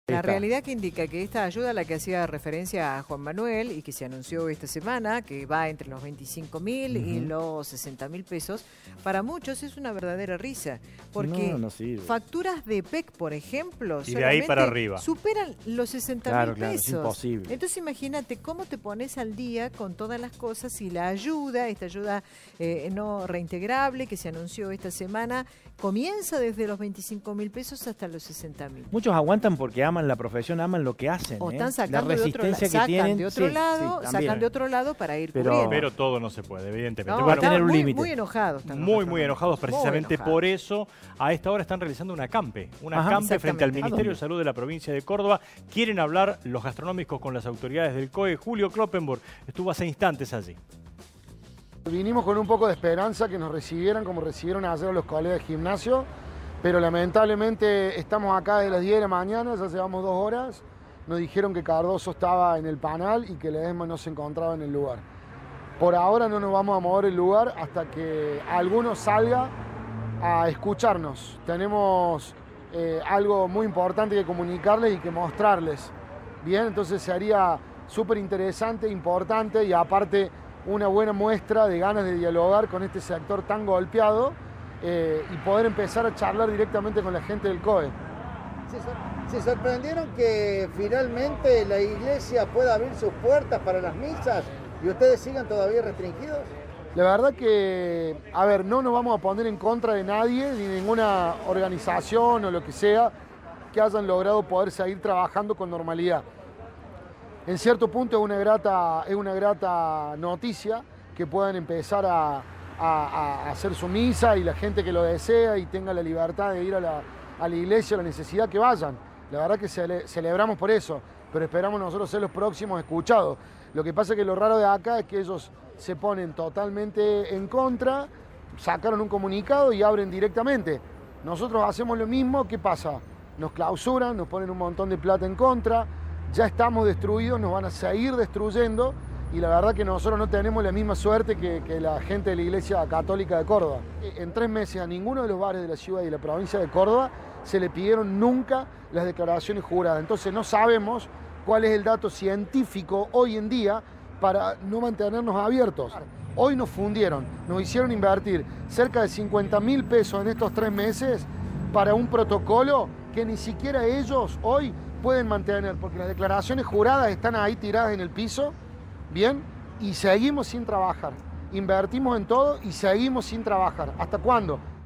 La realidad que indica que esta ayuda a la que hacía referencia a Juan Manuel y que se anunció esta semana, que va entre los 25.000 y los 60.000 pesos, para muchos es una verdadera risa, porque no sirve. facturas de PEC, por ejemplo, y de ahí para arriba superan los 60.000 claro, pesos. es imposible. Entonces imagínate cómo te pones al día con todas las cosas y la ayuda, esta ayuda no reintegrable que se anunció esta semana, comienza desde los 25.000 pesos hasta los 60.000. Muchos aguantan porque aman la profesión, aman lo que hacen. O están sacando la resistencia que tienen. Sacan de otro lado para ir cubriendo. Pero todo no se puede, evidentemente. No, bueno, tener un límite. Muy enojados. Muy enojados, precisamente por eso. A esta hora están realizando una acampe frente al Ministerio de Salud de la provincia de Córdoba. Quieren hablar los gastronómicos con las autoridades del COE. Julio Kloppenborg estuvo hace instantes allí. Vinimos con un poco de esperanza que nos recibieran como recibieron ayer a los colegas de gimnasio, pero lamentablemente estamos acá de las 10 de la mañana, ya llevamos 2 horas. Nos dijeron que Cardoso estaba en el Panal y que Ledesma no se encontraba en el lugar. Por ahora no nos vamos a mover el lugar hasta que alguno salga a escucharnos. Tenemos algo muy importante que comunicarles y que mostrarles. Bien, entonces sería súper interesante, importante y aparte una buena muestra de ganas de dialogar con este sector tan golpeado y poder empezar a charlar directamente con la gente del COE. ¿Se sorprendieron que finalmente la iglesia pueda abrir sus puertas para las misas y ustedes sigan todavía restringidos? La verdad que, a ver, no nos vamos a poner en contra de nadie, ni ninguna organización o lo que sea, que hayan logrado poder seguir trabajando con normalidad. En cierto punto es una grata noticia que puedan empezar a hacer su misa y la gente que lo desea y tenga la libertad de ir a la iglesia, la necesidad que vayan. La verdad que celebramos por eso, pero esperamos nosotros ser los próximos escuchados. Lo que pasa es que lo raro de acá es que ellos se ponen totalmente en contra, sacaron un comunicado y abren directamente. Nosotros hacemos lo mismo, ¿qué pasa? Nos clausuran, nos ponen un montón de plata en contra, ya estamos destruidos, nos van a seguir destruyendo y la verdad que nosotros no tenemos la misma suerte que la gente de la Iglesia Católica de Córdoba. En 3 meses a ninguno de los bares de la ciudad y de la provincia de Córdoba se le pidieron nunca las declaraciones juradas. Entonces no sabemos cuál es el dato científico hoy en día para no mantenernos abiertos. Hoy nos fundieron, nos hicieron invertir cerca de 50.000 pesos en estos 3 meses para un protocolo que ni siquiera ellos hoy pueden mantener, porque las declaraciones juradas están ahí tiradas en el piso, ¿bien? Y seguimos sin trabajar. Invertimos en todo y seguimos sin trabajar. ¿Hasta cuándo?